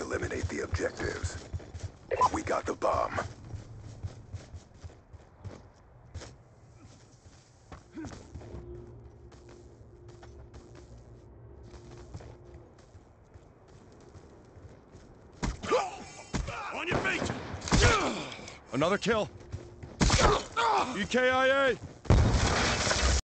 eliminate the objectives. We got the bomb. On your feet! Another kill. EKIA!